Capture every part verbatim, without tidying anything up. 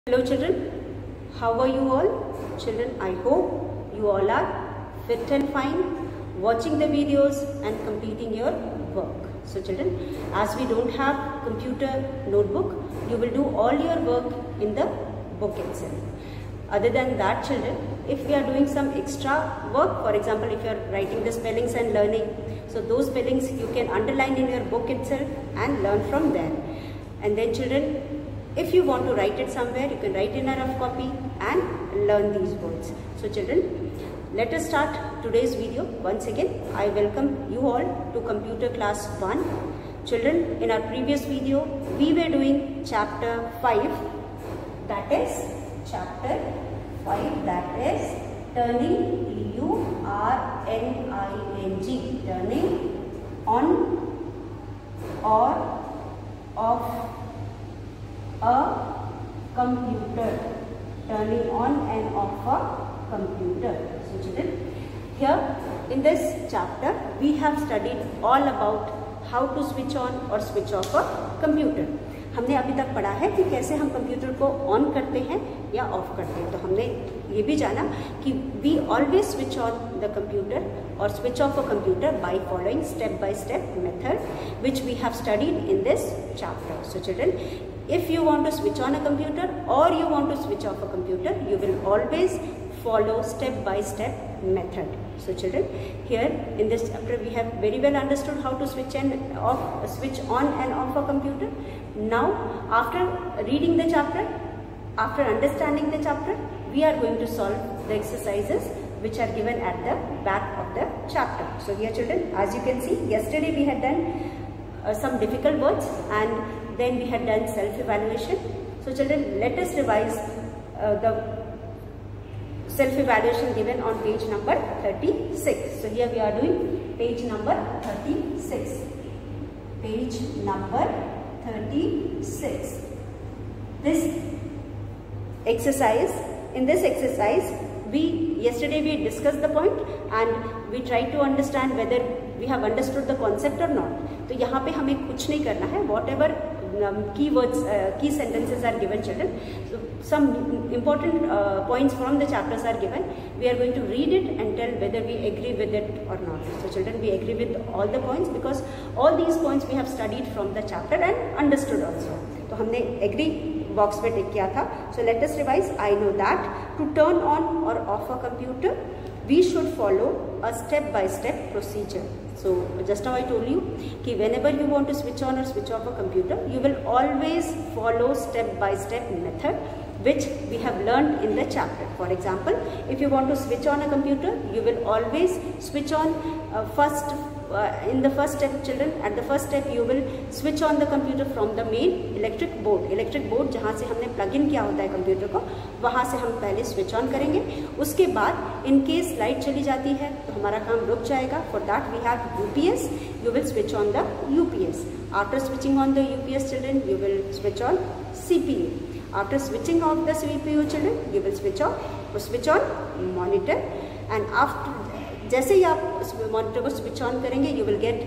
Hello children, how are you all? Children, I hope you all are fit and fine, watching the videos and completing your work. So children, as we don't have computer notebook, you will do all your work in the book itself. Other than that children, if we are doing some extra work, for example, if you are writing the spellings and learning, so those spellings you can underline in your book itself and learn from there. And then children, if you want to write it somewhere, you can write in a rough copy and learn these words. So children, let us start today's video. Once again, I welcome you all to Computer Class one. Children, in our previous video, we were doing chapter five. That is chapter five. That is turning, T U R N I N G, turning on or off a computer, turning on and off a computer. So children, here in this chapter we have studied all about how to switch on or switch off a computer. हमने अभी तक पढ़ा है कि कैसे हम computer को on करते हैं या ऑफ करते हैं. तो हमने ये भी जाना कि we always switch on the computer और switch off a computer by following step by step method which we have studied in this chapter. So children, if you want to switch on a computer or you want to switch off a computer, you will always follow step by step method. So children, here in this chapter we have very well understood how to switch and off, switch on and off a computer. Now after reading the chapter, after understanding the chapter, we are going to solve the exercises which are given at the back of the chapter. So here children, as you can see, yesterday we had done uh, some difficult words and then we had done self-evaluation. So children, let us revise uh, the self-evaluation given on page number thirty-six. So here we are doing page number thirty-six. Page number thirty-six. This exercise, in this exercise, we yesterday we discussed the point and we tried to understand whether we have understood the concept or not. तो यहाँ पे हमें कुछ नहीं करना है. Whatever um, key words, uh, key sentences are given, children. So some important uh, points from the chapters are given. We are going to read it and tell whether we agree with it or not. So children, we agree with all the points because all these points we have studied from the chapter and understood also. तो हमने agree box पे टिक किया था. So let us revise. I know that to turn on or off a computer, we should follow a step-by-step procedure. So just now I told you कि whenever you want to switch on or switch off a computer, you will always follow step-by-step method which we have learned in the chapter. For example, if you want to switch on a computer, you will always switch on uh, first uh, in the first step children. At the first step you will switch on the computer from the main electric board. Electric board जहाँ से हमने plug in किया होता है computer को, वहाँ से हम पहले switch on करेंगे. उसके बाद in case लाइट चली जाती है तो हमारा काम रुक जाएगा. For that we have U P S. You will switch on the U P S. After switching on the U P S children, you will switch on C P U. After switching off the C P U children, you will switch off switch on monitor. And after जैसे ही आप उस monitor को switch on करेंगे, you will get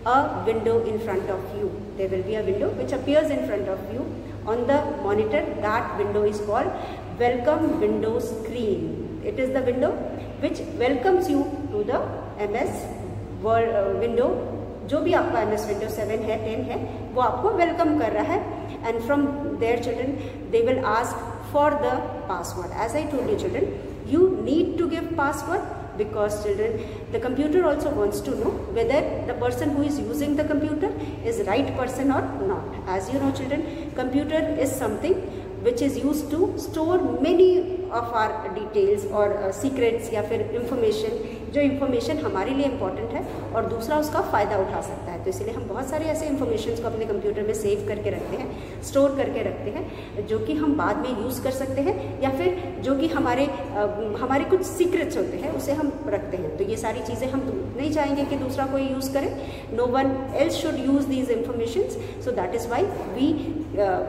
a window in front of you. There will be a window which appears in front of you on the monitor. That window is called welcome window screen. It is the window which welcomes you to the M S Word uh, window. जो भी आपका M S Windows seven है, ten है, वो आपको welcome कर रहा है. And from there children, they will ask for the password. As I told you children, you need to give password because children, the computer also wants to know whether the person who is using the computer is right person or not. As you know children, computer is something which is used to store many of our details or uh, secrets या फिर information, जो information हमारे लिए important है और दूसरा उसका फ़ायदा उठा सकता है. तो इसलिए हम बहुत सारे ऐसे informations को अपने कंप्यूटर में सेव करके रखते हैं, स्टोर करके रखते हैं, जो कि हम बाद में यूज़ कर सकते हैं या फिर जो कि हमारे आ, हमारे कुछ सीक्रेट्स होते हैं उसे हम रखते हैं. तो ये सारी चीज़ें हम नहीं चाहेंगे कि दूसरा कोई यूज़ करे. No one else should use these informations. So that is why we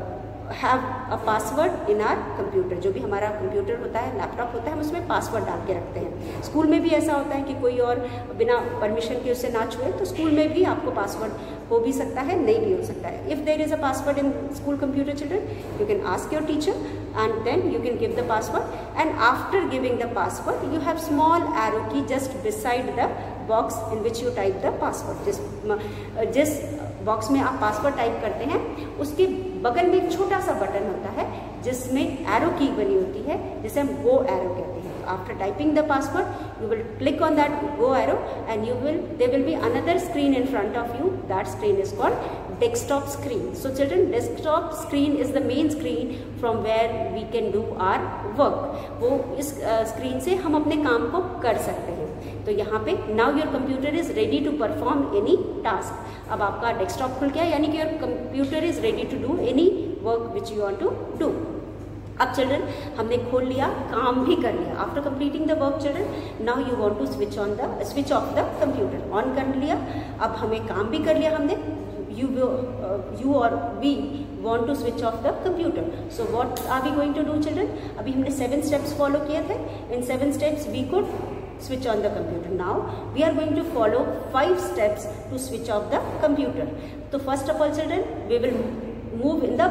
have a password in our computer. जो भी हमारा कंप्यूटर होता है, लैपटॉप होता है, हम उसमें पासवर्ड डाल के रखते हैं। स्कूल में भी ऐसा होता है कि कोई और बिना परमिशन के उससे ना छुए, तो स्कूल में भी आपको पासवर्ड हो भी सकता है, नहीं भी हो सकता है। If there is a password in school computer children, you can ask your teacher and then you can give the password, and after giving the password you have small arrow key just beside the box in which you type the password। जिस जिस box में आप password type करते हैं उसके बगल में एक छोटा सा बटन होता है जिसमें एरो की बनी होती है, जिसे हम गो एरो कहते हैं। After typing the password you will click on that go arrow and you will there will be another screen in front of you. That screen is called desktop screen. So children, desktop screen is the main screen from where we can do our work. वो इस screen uh, से हम अपने काम को कर सकते हैं। तो यहाँ पे now your computer is ready to perform any task. अब आपका डेस्कटॉप खुल गया, यानी कि your computer is ready to do any work which you want to do. अब चिल्ड्रन हमने खोल लिया, काम भी कर लिया। After completing the work children now you want to switch on the switch off the computer. On कर लिया, अब हमें काम भी कर लिया हमने। यू यू और we want to switch off the computer. So what are we going to do children? अभी हमने सेवन स्टेप्स फॉलो किए थे। In seven steps we could switch on the computer. Now we are going to follow five steps to switch off the computer. So first of all children, we will move in the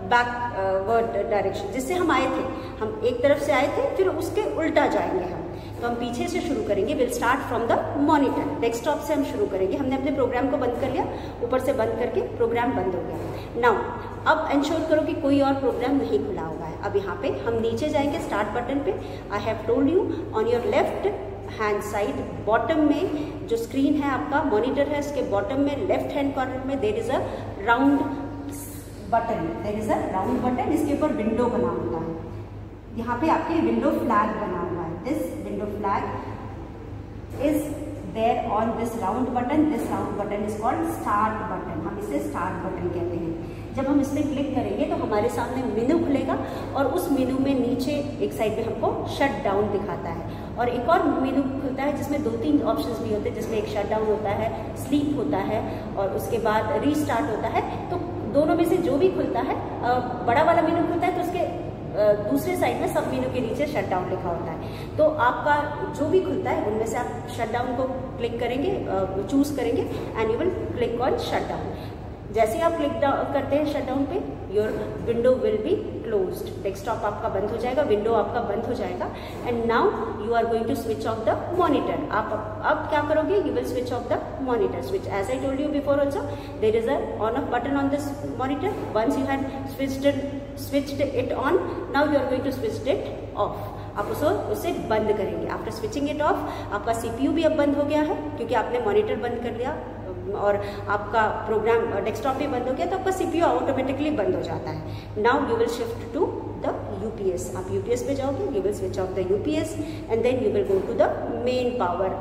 backward direction. जिससे हम आए थे, हम एक तरफ से आए थे, फिर उसके उल्टा जाएंगे हम। तो हम पीछे से शुरू करेंगे। Will start from the monitor. Desktop से हम शुरू करेंगे। हमने अपने प्रोग्राम को बंद कर लिया, ऊपर से बंद करके प्रोग्राम बंद हो गया। नाउ अब इंश्योर करो कि कोई और प्रोग्राम नहीं खुला हुआ है। अब यहाँ पे हम नीचे जाएंगे स्टार्ट बटन पे। I have told you on your left hand side bottom में जो स्क्रीन है आपका मॉनिटर है, उसके बॉटम में लेफ्ट हैंड कॉर्नर में there is a round button, there is a round button. इसके ऊपर विंडो बना हुआ है। यहाँ पे आपके विंडो फ्लैग बना हुआ है। This window flag is there on this round button. This round button is called start button. हम इसे स्टार्ट बटन कहते हैं। जब हम इस पर क्लिक करेंगे तो हमारे सामने मेनू खुलेगा और उस मेनू में नीचे एक साइड पे हमको शट डाउन दिखाता है, और एक और मेनू खुलता है जिसमें दो तीन ऑप्शंस भी होते हैं, जिसमें एक शट डाउन होता है, स्लीप होता है और उसके बाद रीस्टार्ट होता है। तो दोनों में से जो भी खुलता है, बड़ा वाला मेनू खुलता है तो उसके दूसरे साइड में सब मेनू के नीचे शट डाउन लिखा होता है। तो आपका जो भी खुलता है उनमें से आप शट डाउन को क्लिक करेंगे, चूज करेंगे and you will click on shut down. जैसे ही आप क्लिक करते हैं शट डाउन पे, your window will be closed. Desktop आपका बंद हो जाएगा, विंडो आपका बंद हो जाएगा। And now you are going to switch off the monitor. आप अब क्या करोगे? You will switch off the monitor. Switch as I told you before also, there is a on off button on this monitor. Once you had switched switched it on, now you are going to switch it off. आप उसको उसे बंद करेंगे। After switching it off, आपका CPU भी अब बंद हो गया है क्योंकि आपने मॉनिटर बंद कर दिया और आपका प्रोग्राम डेस्कटॉप भी बंद हो गया, तो आपका सीपीयू ऑटोमेटिकली बंद हो जाता है। Now you will shift to the UPS. आप यूपीएस पे जाओगे, you will switch off the UPS and then you will go to the main power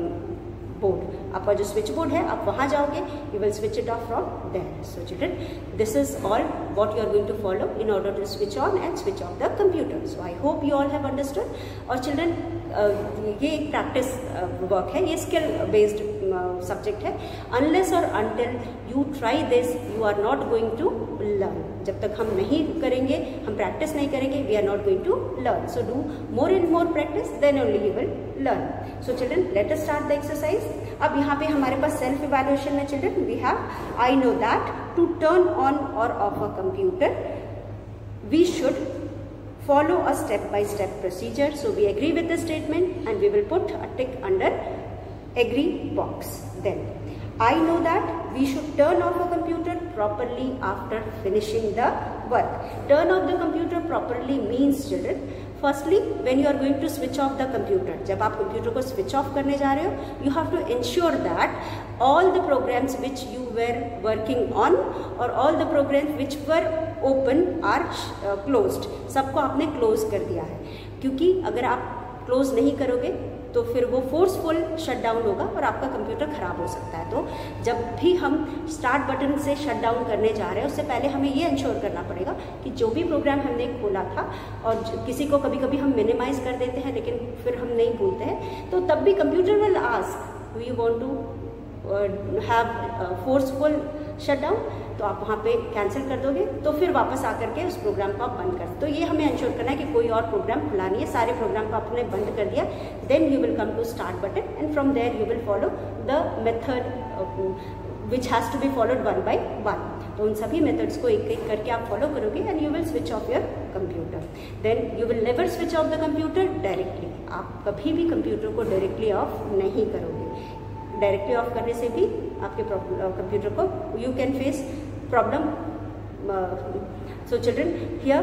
board. आपका जो स्विच बोर्ड है आप वहाँ जाओगे, you will switch it off from there. So children, this is all what you are going to follow in order to switch on and switch off the computer. So I hope you all have understood. और children, ये एक practice work है, ये skill based subject है। Unless और until you try this, you are not going to learn. जब तक हम नहीं करेंगे, हम प्रैक्टिस नहीं करेंगे, we are not going to learn. So do more and more practice, then only you will learn. So children, let us start the exercise. अब यहाँ पे हमारे पास सेल्फ इवैल्यूएशन है children. We have, I know that to turn on और off a computer we should follow a step by step procedure. So we agree with the statement and we will put a tick under agree box. Then I know that we should turn off a computer properly after finishing the work. Turn off the computer properly means children, firstly when you are going to switch off the computer, जब आप computer को switch off करने जा रहे हो, you have to ensure that all the programs which you were working on or all the programs which were open are uh, closed. सबको आपने close कर दिया है, क्योंकि अगर आप क्लोज नहीं करोगे तो फिर वो फोर्सफुल शट डाउन होगा और आपका कंप्यूटर ख़राब हो सकता है। तो जब भी हम स्टार्ट बटन से शट डाउन करने जा रहे हैं, उससे पहले हमें ये इंश्योर करना पड़ेगा कि जो भी प्रोग्राम हमने खोला था, और किसी को कभी कभी हम मिनिमाइज कर देते हैं लेकिन फिर हम नहीं भूलते हैं, तो तब भी computer will ask, do you want to have forceful shut down. तो तो आप वहाँ पे कैंसिल कर दोगे, तो फिर वापस आकर के उस प्रोग्राम को आप बंद कर। तो ये हमें इंश्योर करना है कि कोई और प्रोग्राम खुला नहीं है, सारे प्रोग्राम को आपने बंद कर दिया। Then you will come to start button and from there you will follow the method which has to be followed one by one. तो उन सभी मेथड्स को एक एक करके आप फॉलो करोगे and you will switch off your computer. Then you will never switch off the computer directly. आप कभी भी कंप्यूटर को डायरेक्टली ऑफ नहीं करोगे। डायरेक्टली ऑफ करने से भी आपके कंप्यूटर को you can face problem. So children,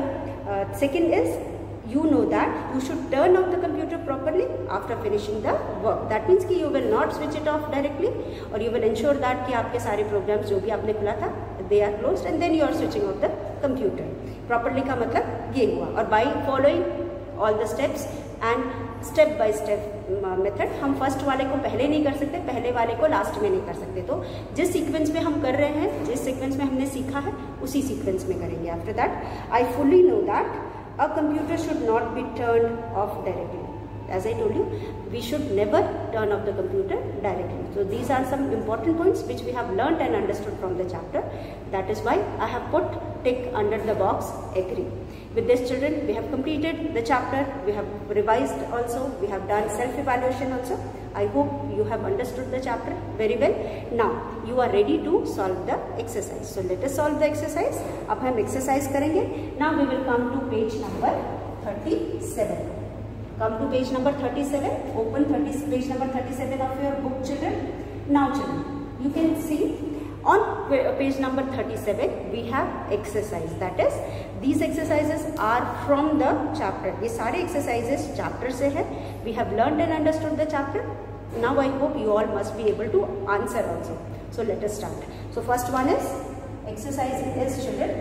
here second is you know that you should turn off the computer properly after finishing the work. That means कि you will not switch it off directly, or you will ensure that कि आपके सारे programs जो भी आपने खुला था they are closed and then you are switching off the computer properly का मतलब ये हुआ। और by following all the steps and step by step method, हम फर्स्ट वाले को पहले नहीं कर सकते, पहले वाले को लास्ट में नहीं कर सकते। तो जिस सीक्वेंस में हम कर रहे हैं, जिस सीक्वेंस में हमने सीखा है उसी सीक्वेंस में करेंगे। After that I fully know that a computer should not be turned off directly. As I told you, we should never turn off the computer directly. So these are some important points which we have learnt and understood from the chapter. That is why I have put tick under the box agree. With this, children, we have completed the chapter. We have revised also. We have done self-evaluation also. I hope you have understood the chapter very well. Now you are ready to solve the exercise. So let us solve the exercise. अब हम exercise करेंगे. Now we will come to page number thirty-seven. Come to page number thirty-seven. Open thirty page number thirty-seven of your book, children. Now, children, you can see on page number thirty-seven we have exercise. That is, these exercises are from the chapter. ये सारे exercises chapter से है. We have learned and understood the chapter. Now I hope you all must be able to answer also. So let us start. So first one is exercise is, children.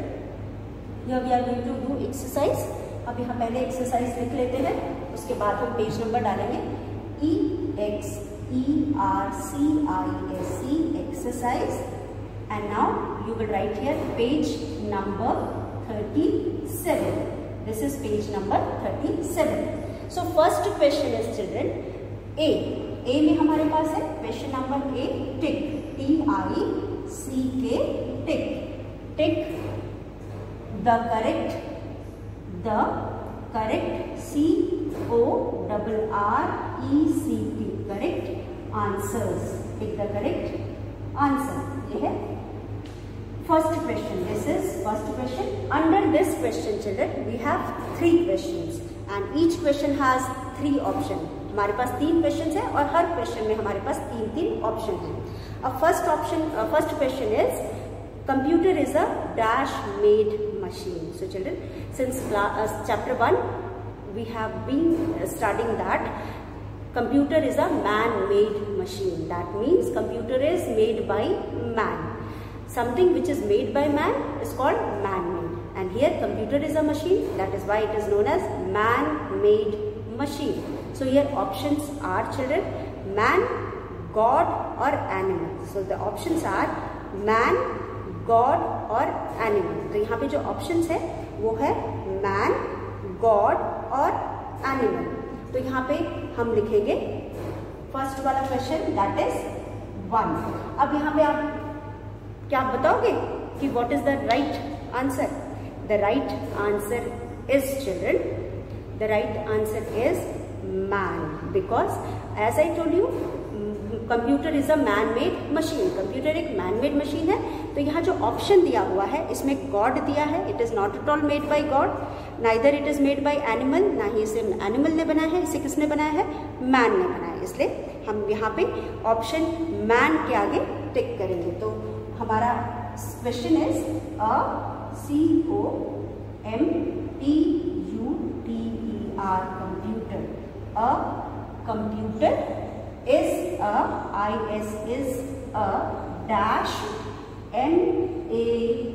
Here we are going to do exercise. अब यहाँ पहले exercise लिख लेते हैं, उसके बाद हम page number डालेंगे. E X E R C I S E exercise. And now you will write here page number thirty-seven. This is page number thirty-seven. So first question is, children, A. A में हमारे पास है question number A, tick. T I C K, tick. Tick the correct, the correct C O R R E C T, correct answers. Tick the correct answer. ये है first question. This is first question. Under this question, children, we have three questions and each question has three options. हमारे पास तीन questions है और हर question में हमारे पास तीन तीन option है. अब first option, uh, first question is computer is a dash made machine. So children, since uh, chapter one we have been studying that computer is a man-made machine. That means computer is made by man. Something which is made by man is called man-made. And here computer is a machine. That is why it is known as man-made machine. So here options are, children, man, God or animal. So the options are man, God or animal. तो यहाँ पे जो options है वो है man, God और animal. तो यहाँ पे हम लिखेंगे फर्स्ट वाला क्वेश्चन, दैट इज वन. अब यहाँ पे आप क्या आप बताओगे कि what is the right answer? The right answer is, children, the right answer is man, because as I told you computer is a man made machine. Computer एक man made machine है. तो यहाँ जो ऑप्शन दिया हुआ है इसमें god दिया है. It is not at all made by god, neither it is made by animal, ना ही इसे एनिमल ने बनाया है, इसे किसने बनाया है? मैन ने बनाया है. इसलिए हम यहाँ पे ऑप्शन मैन के आगे टिक करेंगे. तो हमारा question is a C O M T U T E R computer. A computer is a, I S is a dash M A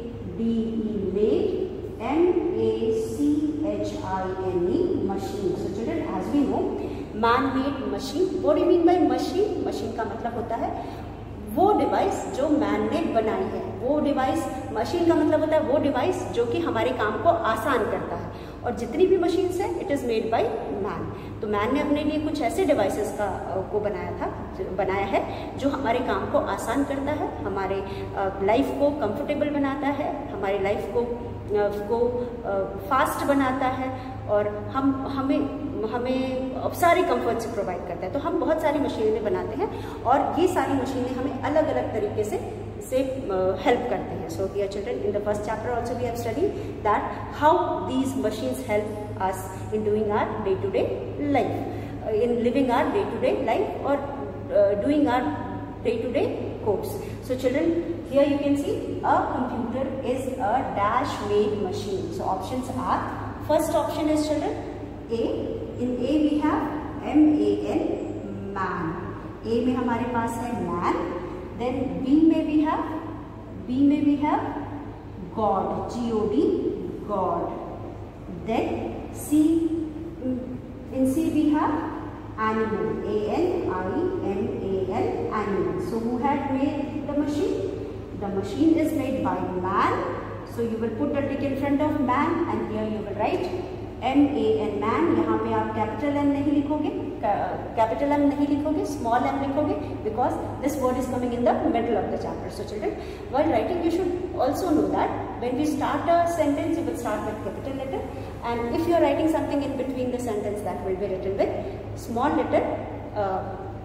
D E made M A C H I N E machine. So children, as we know, man made machine. What do you mean by machine? Machine का मतलब होता है वो device जो man ने बनाई है. वो डिवाइस, मशीन का मतलब होता है वो डिवाइस जो कि हमारे काम को आसान करता है. और जितनी भी मशीन्स हैं it is made by man. तो मैन ने अपने लिए कुछ ऐसे डिवाइसेस का को बनाया था बनाया है जो हमारे काम को आसान करता है, हमारे लाइफ को कंफर्टेबल बनाता है, हमारे लाइफ को को फास्ट बनाता है और हम हमें हमें सारे कंफर्ट्स प्रोवाइड करता है। तो हम बहुत सारी मशीनें बनाते हैं और ये सारी मशीनें हमें अलग अलग तरीके से से हेल्प करते हैं। So dear children, in the first chapter also we have studied that how these machines help us in doing our day to day life, in living our day to day life और doing our day to day course. So children, here you can see a computer is a dash made machine. So options are, first option is children A. In A we have M A N, man. A में हमारे पास है man. Then B में we have B में we have God, G O D, God. Then C, in C we have animal, A N I M A L, animal. So who had made the machine? The machine is made by man. So you will put a tick in front of man and here you will write M A N, man. यहाँ पे आप capital M नहीं लिखोगे, capital M नहीं लिखोगे, small m लिखोगे because this word is coming in the middle of the chapter. So children, while writing you should also know that when we start a sentence you will start with capital letter, and if you are writing something in between the sentence that will be written with small letter, uh,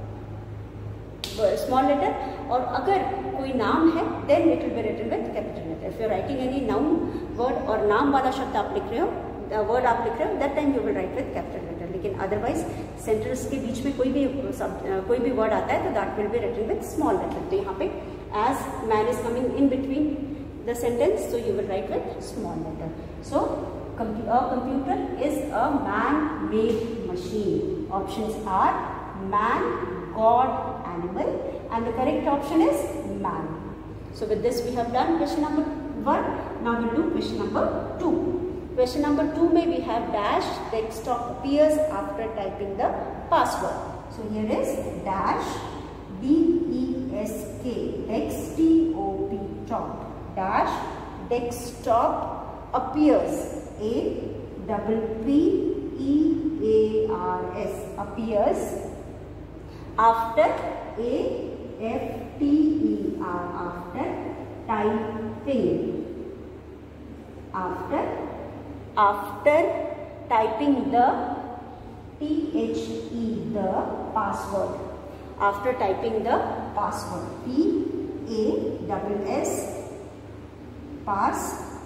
small letter, और अगर कोई नाम है then it will be written with capital letter. If you are writing any noun word और नाम वाला शब्द आप लिख रहे हो, वर्ड आप लिख रहे हो, that time you will write with capital letter. लेकिन otherwise सेंटेंस के बीच में कोई भी सब कोई भी वर्ड आता है तो that will be written with small letter. तो यहाँ पे as man is coming in between the sentence, so you will write with small letter. So a computer is a man-made machine. Options are man, God, animal, and the correct option is man. So with this we have done question number one. Now we'll do question number two. Question number two may we have dash desktop appears after typing the password. So here is dash D E S K Dex T O P top dash desktop appears A double P E A R S appears after A F T E R after typing after after typing the T H E the password after typing the password P A double S pass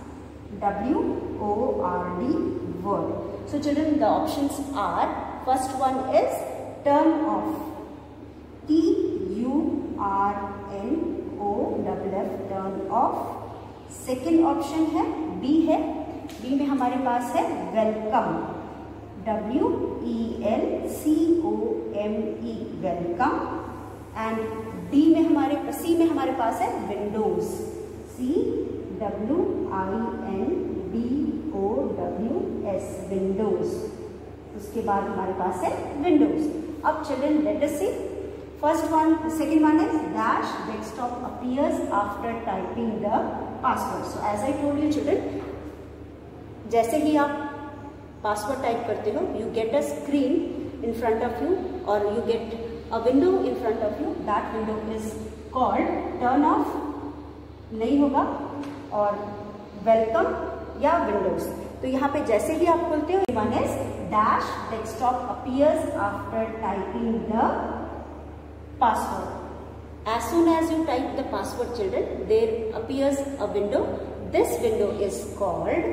W O R D word. So children, the options are, first one is turn off, T U R N O F F turn off. second option है B है, B में हमारे पास है welcome, W E L C O M E welcome, and D में हमारे C में हमारे पास है windows, C W I N D O W S windows. उसके बाद हमारे पास है विंडोज. अब children let us see first one, second one is dash desktop appears after typing the password. So as I told you children, जैसे ही आप password type करते हो you get a screen in front of you और you get a window in front of you. That window is called turn off नहीं होगा और welcome या विंडोज. तो यहाँ पे जैसे ही आप खोलते हो, one is dash desktop appears after typing the password. As soon as you type the password children, there appears a window. This window is called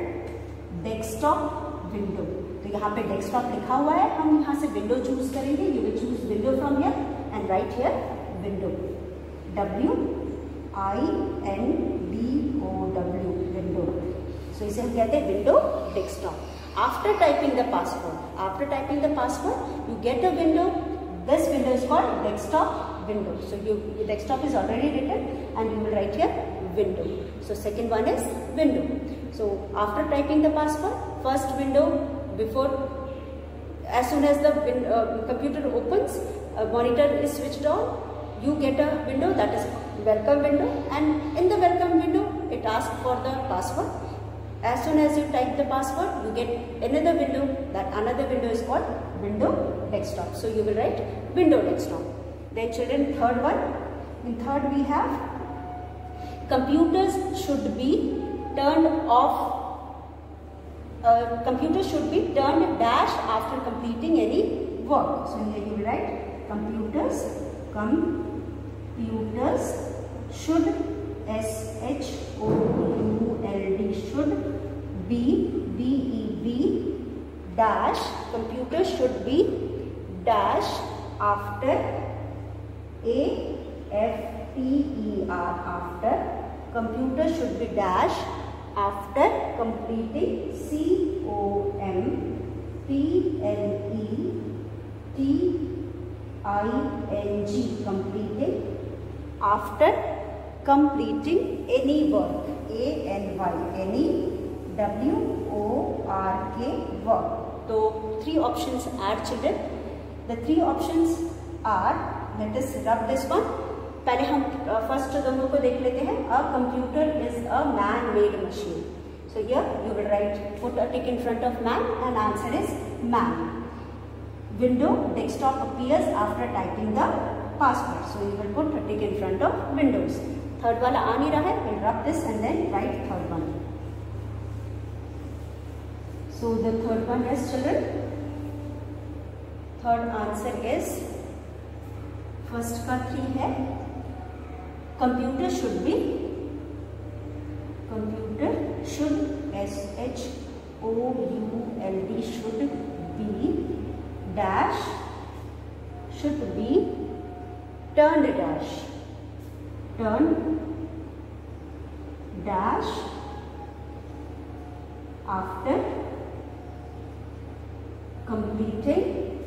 desktop window. तो यहाँ पे desktop लिखा हुआ है, हम यहाँ से window choose करेंगे. You will choose window from here and write here window. W I N D O W window. So इसे हम कहते हैं window desktop. After typing the password, after typing the password, you get a window. This window is called desktop window. So you, the desktop is already written and you will write here window. So second one is window. So after typing the password, first window before, as soon as the win, uh, computer opens, a monitor is switched on, you get a window that is welcome window, and in the welcome window it asks for the password. As soon as you type the password, you get another window. That another window is called window desktop. So you will write window desktop. Then children, third one. In third we have computers should be turned off. Uh, computers should be turned dash after completing any work. So here you will write computers. Computers should, S H O U L D, should be, B E B, dash, computers should be dash after, A F T E R, after, computers should be dash after completing, C O M P L E T I N G, completing, after completing any work, A N Y, any, W O R K, work. So three options are children. The three options are, let us rub this one. पहले हम first दोनों को देख लेते हैं. A computer is a man-made machine. So here you will write, put a tick in front of man, and answer is man. Window desktop appears after typing the password. So you will put a tick in front of Windows. Third वाला आ नहीं रहा है, we'll rub this and then write third one. So the third one is children. Third answer is, first का three है. Computer should be, computer should, S H O U L D, should be, dash, should be turned dash, turn dash after completing,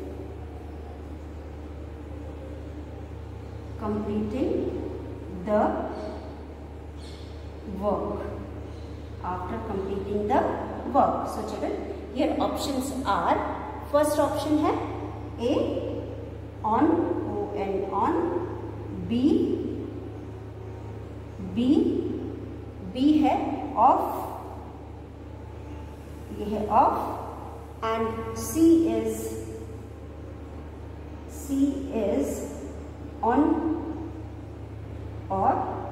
completing the work, after completing the work. So children, here options are, first option है A, on, O N, on, B, B, B है off, ये है off, and C is, C is on or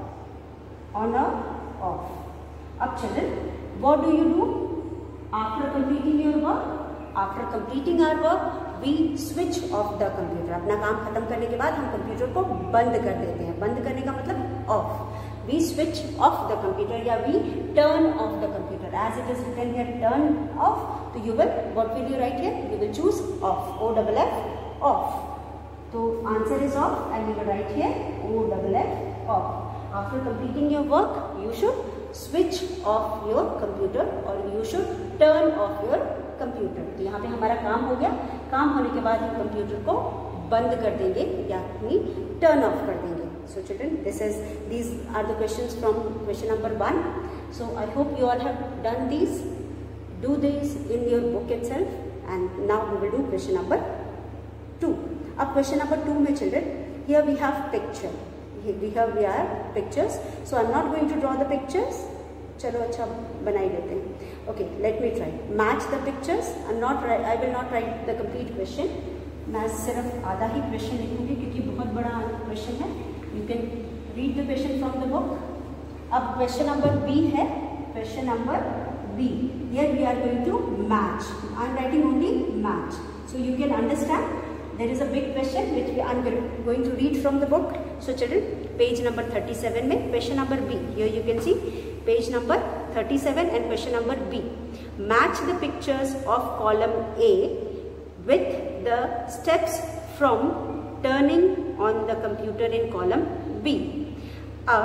on or off. Up children, what do you do after completing your work? After completing our work, we switch off the computer. अपना काम खत्म करने के बाद हम computer को बंद कर देते हैं. बंद करने का मतलब off. We switch off the computer, या we turn off the computer. As it is written here, turn off. So you will, what will you write here? You will choose off. O double F, off. So answer is off, and you will write here O double F, off. After completing your work, you should switch off your computer or you should turn off your computer. तो यहाँ पे हमारा काम हो गया. काम होने के बाद हम कंप्यूटर को बंद कर देंगे यानी turn off कर देंगे. So children, this is these are the questions from question number one. So I hope you all have done these. Do these in your book itself, and now we will do question number two. अब question number two में children, here we have picture. Here we have we are pictures. So I'm not going to draw the pictures. चलो अच्छा बना ही लेते हैं. Okay, let me try. Match the pictures. I'm not write. I will not write the complete question. मैं सिर्फ आधा ही question लिखूंगी क्योंकि बहुत बड़ा question है. You can read the question from the book. अब question number B है. Question number B. Here we are going to match. I'm writing only match. So you can understand. There is a big question which I am going to read from the book. So children, page number thirty-seven में question number B. Here you can see page number thirty-seven and question number B. Match the pictures of column A with the steps from turning on the computer in column B. Uh,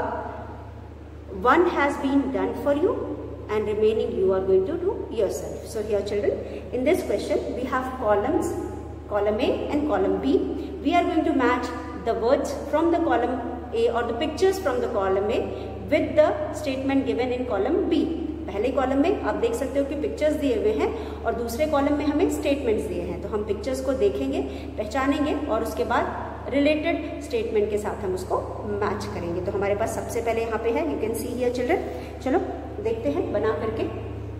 one has been done for you and remaining you are going to do yourself. So here children, in this question we have columns, column A and column B. We are going to match the words from the column A or the pictures from the column A with the statement given in column B. पहले column में आप देख सकते हो कि pictures दिए हुए हैं और दूसरे कॉलम में हमें स्टेटमेंट्स दिए हैं. तो हम पिक्चर्स को देखेंगे, पहचानेंगे और उसके बाद रिलेटेड स्टेटमेंट के साथ हम उसको मैच करेंगे. तो हमारे पास सबसे पहले यहाँ पे है, you can see here children. चलो देखते हैं बना करके.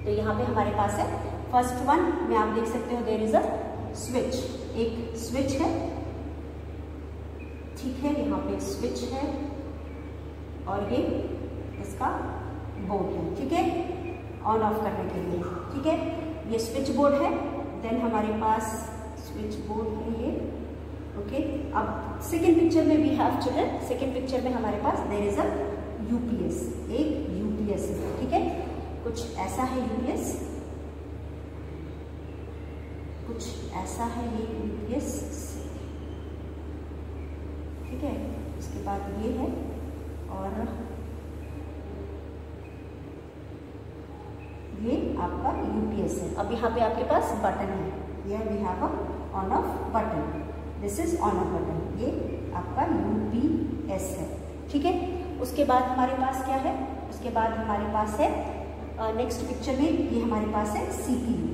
तो यहाँ पे हमारे पास है फर्स्ट वन में आप देख सकते हो देयर इज अ स्विच, एक स्विच है, ठीक है, यहाँ पे स्विच है और ये इसका बोर्ड है, ठीक है, ऑन ऑफ करने के लिए, ठीक है, ये स्विच बोर्ड है। देन हमारे पास स्विच बोर्ड है ये, ओके। अब सेकेंड पिक्चर में we have children, second picture में हमारे पास देयर इज अ यूपीएस, एक यूपीएस है, ठीक है, कुछ ऐसा है यूपीएस, कुछ ऐसा है ये यूपीएस, ठीक है, इसके बाद ये है और ये आपका यूपीएस है। अब यहाँ पे आपके पास बटन है, here we have a on off button, this is on off button, ये आपका यूपीएस है, ठीक है। उसके बाद हमारे पास क्या है, उसके बाद हमारे पास है नेक्स्ट uh, पिक्चर में ये हमारे पास है सीपीयू।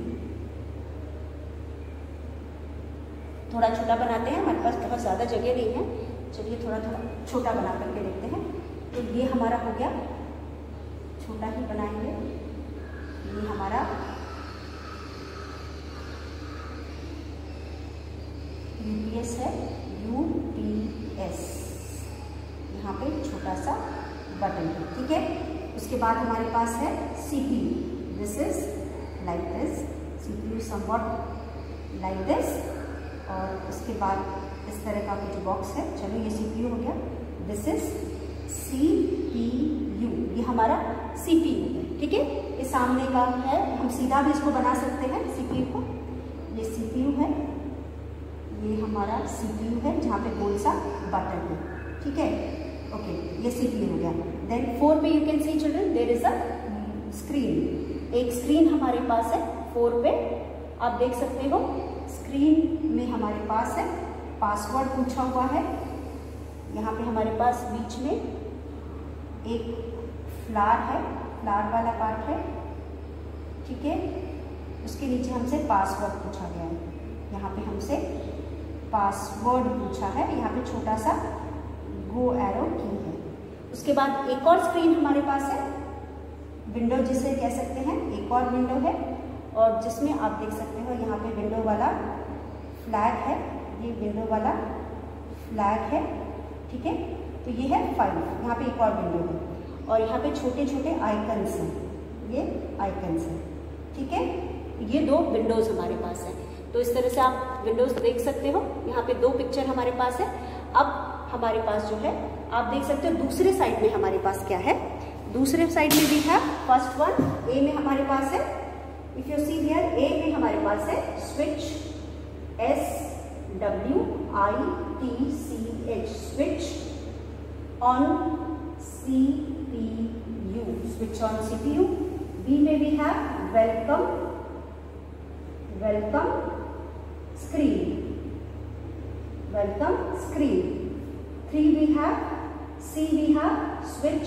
थोड़ा छोटा बनाते हैं, हमारे पास बहुत ज़्यादा जगह नहीं है, चलिए थोड़ा थोड़ा छोटा बना करके देखते हैं। तो ये हमारा हो गया, छोटा ही बनाएंगे, ये हमारा यूपीएस है, यूपीएस, यहाँ पे छोटा सा बटन है, ठीक है। उसके बाद हमारे पास है CPU, this is like this, CPU somewhat like this, और उसके बाद इस तरह का कुछ बॉक्स है, चलो ये सीपीयू हो गया, दिस इज सीपीयू, ये हमारा सीपीयू है, ठीक है। ये सामने का है, हम सीधा भी इसको बना सकते हैं सीपीयू को, ये सीपीयू है, ये हमारा सीपीयू है जहाँ पे गोल सा बटन है, ठीक है, ओके, ये सीपीयू हो गया। देन फोर पे you can see children there is a screen, एक स्क्रीन हमारे पास है फोर पे, आप देख सकते हो स्क्रीन में हमारे पास है पासवर्ड पूछा हुआ है, यहाँ पे हमारे पास बीच में एक फ्लावर है, फ्लावर वाला पार्ट है, ठीक है, उसके नीचे हमसे पासवर्ड पूछा गया है, यहाँ पे हमसे पासवर्ड पूछा है, यहाँ पे छोटा सा गो एरो की है। उसके बाद एक और स्क्रीन हमारे पास है, विंडो जिसे कह सकते हैं, एक और विंडो है, और जिसमें आप देख सकते हो यहाँ पे विंडो वाला फ्लैग है, ये विंडो वाला फ्लैग है, ठीक है, तो ये है फाइव, यहाँ पे एक और विंडो है, और यहाँ पे छोटे छोटे आइकन्स हैं, ये आइकन्स हैं, ठीक है, ये दो विंडोज हमारे पास हैं। तो इस तरह से आप विंडोज देख सकते हो, यहाँ पे दो पिक्चर हमारे पास है। अब हमारे पास जो है आप देख सकते हो दूसरे साइड में हमारे पास क्या है, दूसरे साइड में भी है फर्स्ट वन, ए में हमारे पास है, if you see here, A में हमारे पास है switch, S W I T C H, switch on C P U, switch on C P U. B में भी है welcome, welcome screen, welcome screen. Three we have, C we have switch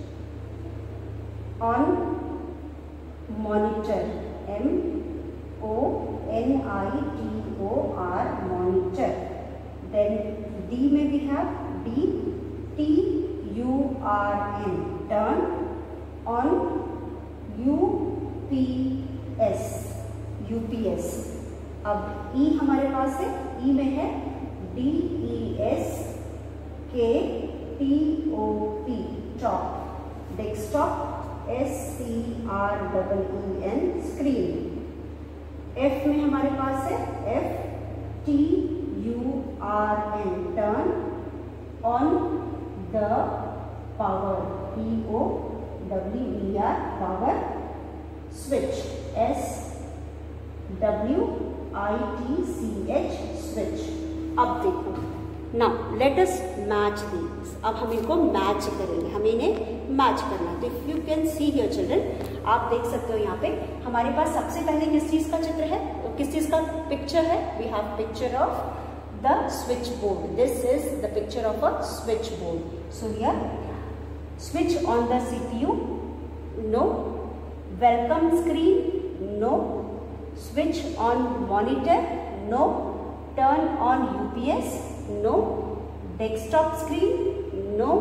on monitor, M O N I T O R, monitor. Then D में we have D, T U R N, turn on, U P S, U P S। अब E हमारे पास है, E में है D E S K T O P, top, desktop, S C R E E N, screen। F में हमारे पास है F T U R N, turn on the power, P O W E R, power, switch, S W I T C H, switch। अब देखो, now let us match these, अब हम इनको match करेंगे, हमें इन्हें मैच करना है। तो if you can see here children, आप देख सकते हो यहाँ पे हमारे पास सबसे पहले किस चीज का चित्र है, किस चीज का पिक्चर है, we have picture of the switch board, this is the picture of a switch board. So here switch on the CPU, no, welcome screen, no, switch on monitor, no, turn on UPS, no, desktop screen, no,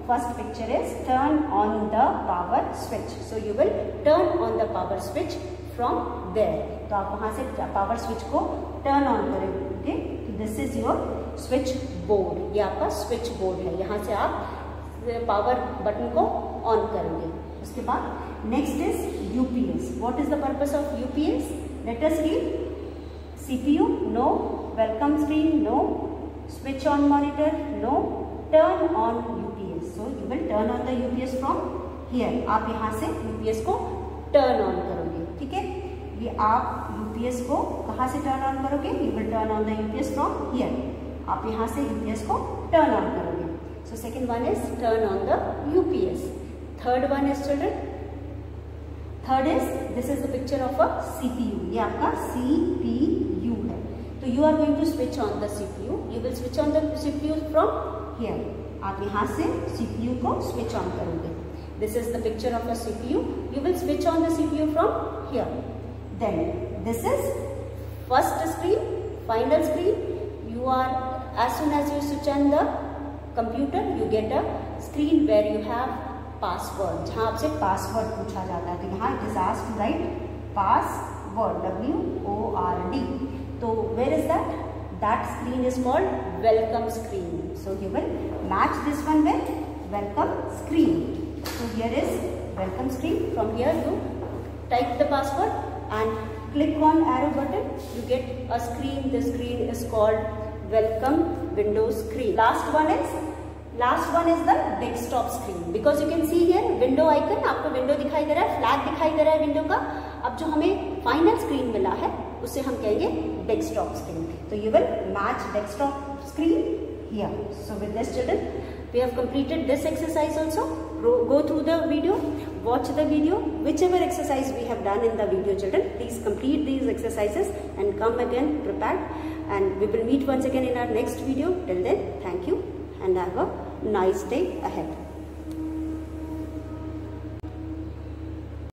first picture is turn on the power switch. So you will turn on the power switch from there. तो आप वहाँ से power switch को turn on करेंगे. तो this is your switch board. ये आपका switch board है. यहाँ से आप power button को on करेंगे. उसके बाद next is U P S. What is the purpose of U P S? Let us read. C P U, no. Welcome screen, no. Switch on monitor, no. Turn on U P S. So you will turn on the U P S from here. आप यहाँ से U P S को turn on करोगे, ठीक है? ये आप U P S को कहाँ से turn on करोगे? You will turn on the U P S from here. आप यहाँ से U P S को turn on करोगे. So second one is turn on the U P S. Third one is children. Third is this is the picture of a C P U. ये आपका C P U है. तो you are going to switch on the C P U. You will switch on the C P U from here. आप यहाँ से C P U को switch on करोगे. This is the picture of a C P U. You will switch on the C P U from here. Then this is first screen, final screen. You are as soon as you switch on the computer, you get a screen where you have password, जहाँ आपसे password पूछा जाता है. तो यहाँ it is asked to write password, W O R D. तो where is that? That screen is called welcome screen. So you will match this one with welcome screen. So here is welcome screen. From here you type the password and click on arrow button. You get a screen. The screen is called welcome Windows screen. Last one is Last one is the desktop screen. Because you can see here window icon. आपको window दिखाई दे रहा है, flag दिखाई दे रहा है window का. अब जो हमें final screen मिला है उसे हम कहेंगे desktop screen. तो you will match desktop screen here. So with this children, we have completed this exercise also. Go through the video, watch the video. Whichever exercise we have done in the video, children, please complete these exercises and come again prepared. And we will meet once again in our next video. Till then, thank you and have a nice day ahead.